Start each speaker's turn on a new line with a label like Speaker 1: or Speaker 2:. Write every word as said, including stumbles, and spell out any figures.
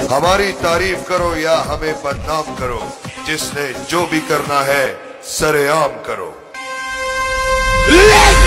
Speaker 1: हमारी तारीफ करो या हमें बदनाम करो, जिसने जो भी करना है सरेआम करो।